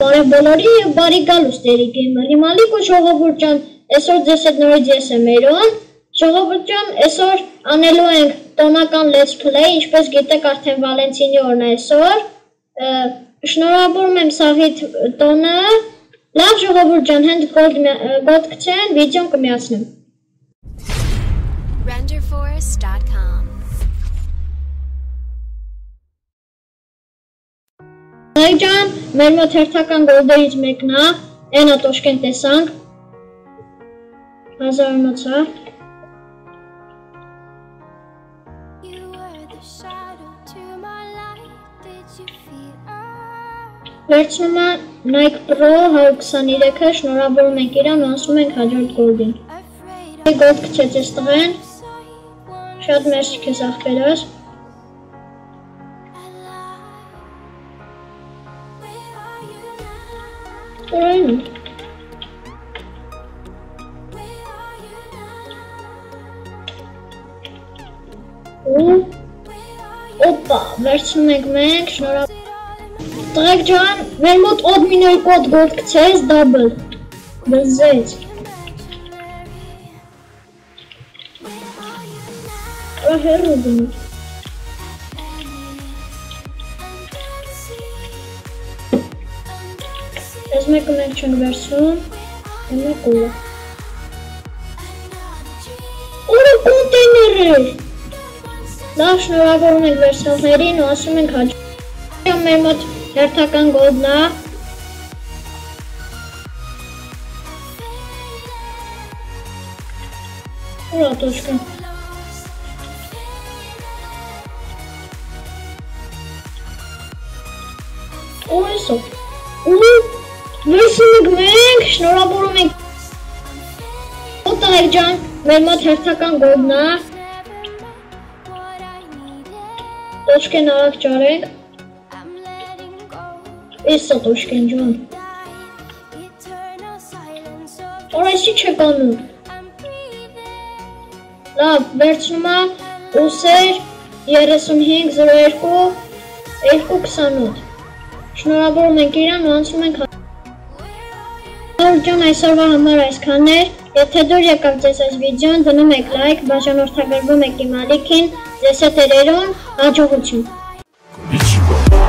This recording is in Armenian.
Բարև բոլորի և բարի գալուստ երիկին հիմալիկ ու ժողովուրդ ջան, այսօր ձեզ հետ նորից ես եմ Էրոն, ժողովուրդ ջան, այսօր անելու ենք տոնական let's play, ինչպես գիտեք արդեն Վալենտինի օրն է այսօր, շնորհավորում եմ Սաղիթ տոնը, լավ ժողովուրդ ջան, հենց գոլդ կցեն, վիդեոն կմիացնեմ։ Renderforest.com Սաղիթ ջան, մեր մոտ հերթական գոլդերից մեկն է, այնա տոշկեն տեսանք, 1900 Վերցնում է Nike Pro 123-ը, շնորհավորում ենք իրան ու անցնում ենք հաջորդ գոլդին։ Գոլդ կցեց այս տղեն, շատ մերսի քեզ ախպերս։ Որային է։ Օպա, վերցնում ենք մենք, շնորհավորում Տղեկ ջան, մեր մոտ օդմիների կոդ գոլդ կցես, դաբլ, բզեց։ Ա հերու դնում։ Ես մեկը մենք չենք վերցում, մեկ ուլը։ Որը կոնտեյներ էր։ Լավ շնորհավորում ենք վերցնողներին ու ասում ենք հաջորդ։ Մեր մոտ հերթական գոլդն է։ Ուրա տոշկը։ Ու էսով։ Ու վերցնում ենք մենք, շնորհավորում ենք։ Ու տղեկ ջան, մեր մոտ հերթական գոլդն է։ Տոշկեն արագ ճարենք։ Էսա տոշկեն ջան։ Որայսի չեք անում։ Լավ, վերցնում է ուսեր 3502 228։ Շնորհավորում ենք իրան ու անցնում ենք ջան այսօրվա համար այսքանն էր, եթե դուր եկավ ձեզ այս վիդեոն, դնում եք լայք, բաժանորդագրվում եք իմ ալիքին, ձեզ հետ էր Էրոն, հաջողություն։